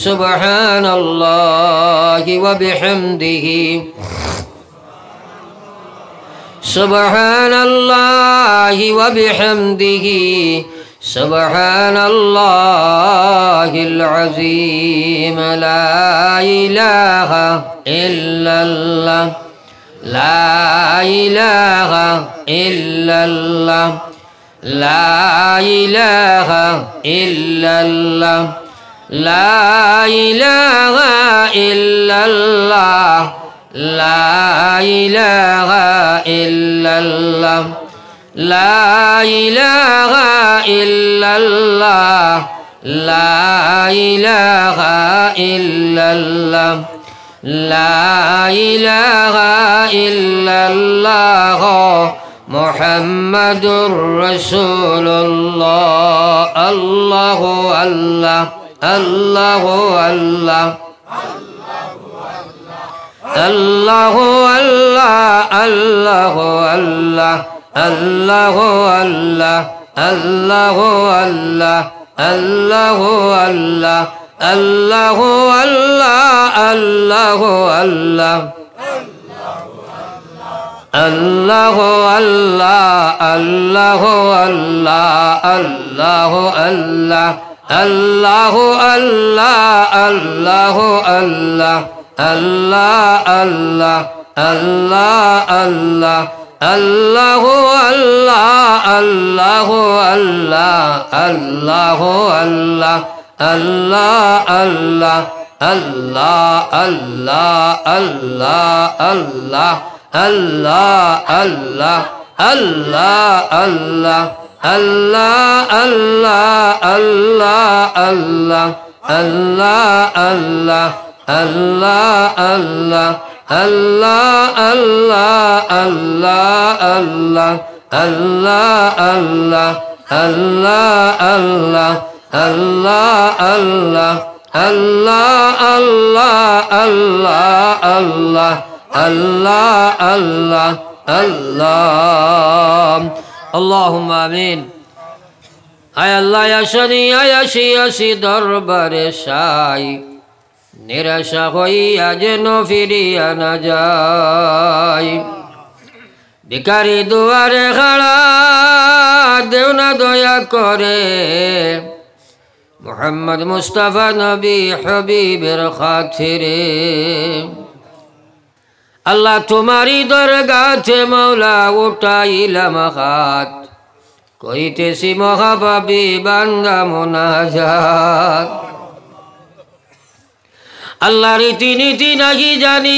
Subhanallahi wa bihamdihi. Subhanallahi wa bihamdihi. Subhanallahil azim. La ilaha illallah. La ilaha illallah. La ilaha illallah. La ilaha illallah. La ilaha illallah. La ilaha illallah. La ilaha illallah. La ilaha illallah. Muhammadur Rasulullah. Allahu Allah. Allahu Allah. Allahu Allah. Allahu Allah. Allahu Allah. Allahu Allah. Allahu Allah. Allahu Allah. Allahu Allah. Allahu Allah. Allahu Allah. Allahu Allah. Allahu Allah. Allahu Allah. Allah Allah. Allah Allah. Allahu Allah. Allahu Allah. Allahu Allah. Allah Allah. Allah Allah. Allah Allah. Allah Allah. Allah Allah. Allah Allah. Allah Allah. Allah Allah. Allah Allah. Allah Allah. Allah Allah. Allah Allah. Allah Allah. Allah Allah. Allah Allah. Allah Allah. Allah Allah. Allah. Allahumma amin. Ay Allah yashani ayashi yashi darbare shai. নিরাশা হইয়া যেন ফিরিয়া না যাই, ভিখারি দুয়ারে খাড়া দেও না দয়া করে, মুহাম্মদ মুস্তাফা নবী হাবিবের খাতিরে। আল্লাহ তোমারই দরগাতে মৌলা উঠাইলাম হাত, করিতেছি মহাপাপী বান্দা মুনাজাত। আল্লাহ রীতিনীতি নাকি জানি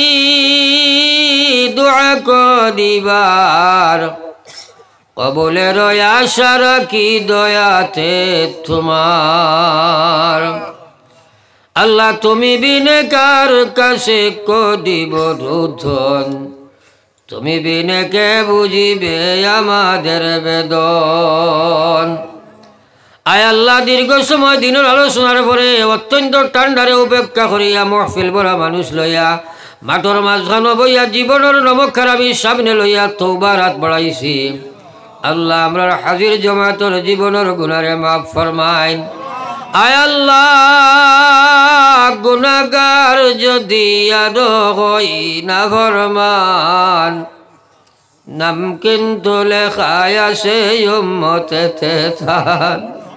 দোয়া করিবার, কবুলের আশা রাখি দয়াতে তোমার। আল্লাহ তুমি বিনে কার কাছে করিব রোদন, তুমি বিনে কে বুঝিবে আমাদের বেদন। আয় আল্লাহ দীর্ঘ সময় দিনের আলোচনার পরে অত্যন্ত ঠান্ডারে উপেক্ষা করিয়া মহফিল ভরা মানুষ লইয়া মাঠর মাঝখান বইয়া জীবনের নমক খারাপি সামনে লইয়া তওবার হাত বাড়াইছি। আল্লাহ আমরা হাজির জমাতর জীবনের গুনারে মাফ ফরমাইন। আয় আল্লাহ গুনাহগার যদি আরো হই না ফরমান, নাম কিন্তু লেখায় আছে উম্মতেতে থান।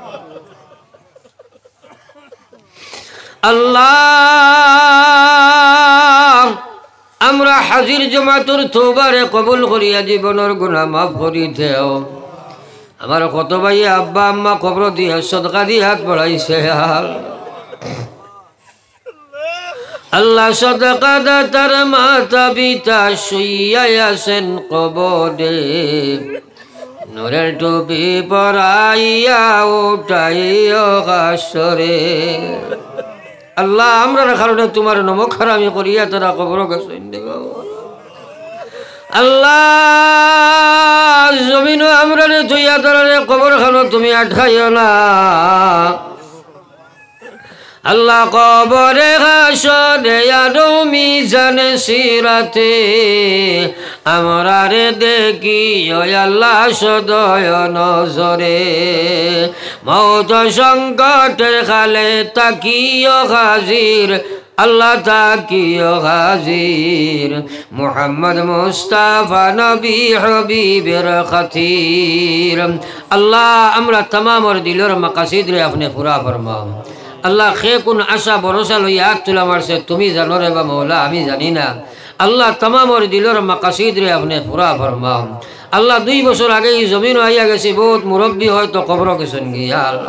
আল্লাহ আমরা হাজির জমাতুর তওবারে কবুল করিয়া জীবনের গুনাহ মাফ করি দেও। আমার কত ভাই আব্বা আম্মা কবর দিয়ে সদকা দিয়ে হাত বাড়াইছে। আল্লাহ সদকা দাতার মাতা পিতা শুইয়া আছেন কবরে, নূরের টুপি পরাইয়া উঠাইও হাসরে। আল্লাহ আমরা কারণে তোমার নমক হারামি করিয়া তারা কবর গেছেন। আল্লাহ জমিন আমরা তুইয়া তারা কবর খানো তুমি আটকাইও না। আল্লাহ কবরে হাসরে আর মিজানে সিরাতে আমরা রে দেখি ও আল্লাহ সদয় নজরে মৌত সংকটের খালে তাকিও হাজির আল্লাহ তাকিও হাজির মুহাম্মদ মুস্তাফা নবী হবিবের খাতির আল্লাহ আমরা तमामर দিলের মাকাসিদ রে আপনি পুরা ফরমাও আল্লাহ খে কোন আশা ভরসা লইয়া হাত তোলা মারছে তুমি জানো রে বা মৌলা আমি জানি না আল্লাহ तमामर দিলের মাকাসিদ রে আপনি পুরা ফরমাও আল্লাহ 2 বছর আগে এই জমিন আইয়া গেছে বহুত মুরব্বী হয়তো কবর গেছেন গিয়া আল্লাহ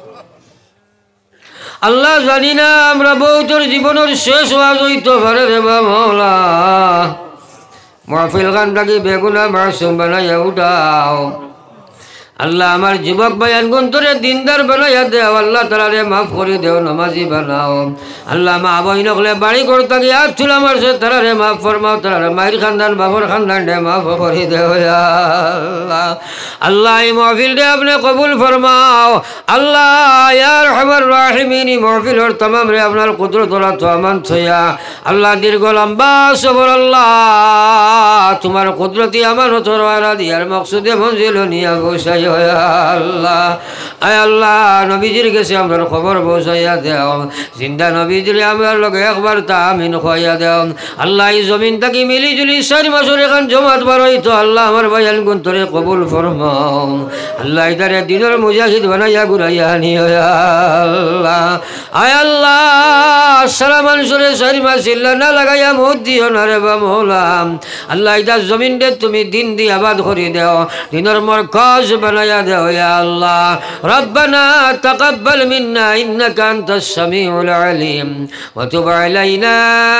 আল্লাহ জানি না আমরা বহুতর জীবনের শেষ ওয়াজ হইতে পারে রে বা মৌলা মাহফিল গানটাকে বেগুনা মাসুম বানাইয়া উঠাও আল্লাহ আমার যুবক ভাইয়ান গন্তরে দিনদার বানাইয়া দেও আল্লাহ তাআলা মাফ করে দেও নামাজি বানাও আল্লাহ মা বই নকলে বাড়ি করতে গিয়ে হাত তুলা মারছে তারা মাফ ফরমাও তারা মায়ের খানদান বাবর খানদান রে মাফ করে দেও আল্লাহ আল্লাহ এই মাহফিল রে আপনি কবুল ফরমাও আল্লাহ ইয়া আরহামার রাহিমিন মাহফিলের तमाम রে আপনার কুদরত ওরা তো আমান ছয়া আল্লাহ দীর্ঘ লম্বা সবর আল্লাহ তোমার কুদরতি আমানত ওরা দিয়ার মকসুদে মঞ্জিল নিয়া বসাই আল্লাহ আয় আল্লাহ নবীজির কাছে আমরা খবর পৌঁছাইয়া দেও জিন্দা নবীজির আমার লগে একবার তামিন খাইয়া দেও আল্লাহ এই জমিন থাকি মিলি জুলি 4 বছর এখন জমাত বারইতো আল্লাহ আমার ভাইয়ান গুন্তরে কবুল ফরমাও আল্লাহ ইদারে দিনের মুজাহিদ বানাইয়া ঘুরাইয়া নিও আল্লাহ আয় আল্লাহ সারা মানুষের 4 মাস ইল্লা না লাগাইয়া মত দিও না রে বা মওলা আল্লাহ ইদার জমিন দে তুমি দিন দি আবাদ করে দেও দিনের মরকজ বানাইয়া দেও ইয়া আল্লাহ ربنا تقبل منا إنك أنت السميع العليم وتب علينا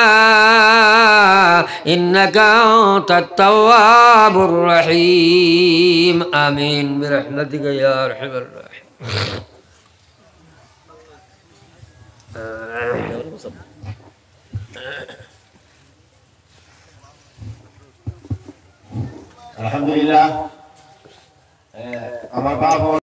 إنك أنت التواب الرحيم آمين برحمتك يا أرحم الراحمين الحمد لله আমার বাবা